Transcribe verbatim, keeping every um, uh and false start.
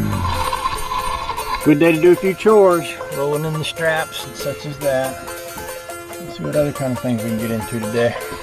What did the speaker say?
Good day to do a few chores, rolling in the straps and such as that. Let's see what other kind of things we can get into today.